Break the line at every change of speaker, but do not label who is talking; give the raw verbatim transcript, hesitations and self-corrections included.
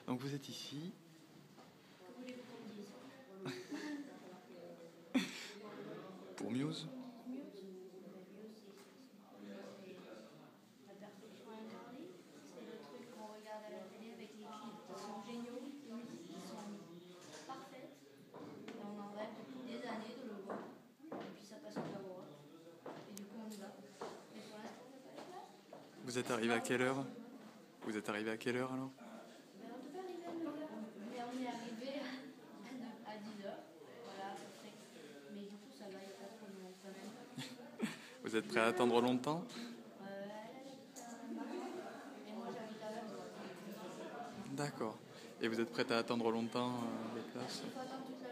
Donc vous êtes ici.
Que voulez-vous qu'on dise?
Pour Muse.
Muse. Muse, c'est la perfection incarnée. C'est le truc qu'on regarde à la télé avec les clips qui sont géniaux, les musiques qui sont parfaites. Et on en rêve depuis des années de le voir. Et puis ça passe au cabaret. Et du coup on y va. Mais pour l'instant on n'a pas les places.
Vous êtes arrivé à quelle heure? Vous êtes arrivé à quelle heure alors?
Ben, on devait arriver à neuf heures. Mais on est arrivé à dix heures. Voilà, à peu près. Mais du coup ça va, il n'y a pas trop de monde quand même.
Vous êtes prêt à attendre longtemps?
Euh, elle habite à Marmande et moi j'habite à Versailles.
D'accord. Et vous êtes prêt à attendre longtemps euh, les places?
Il faut attendre toute la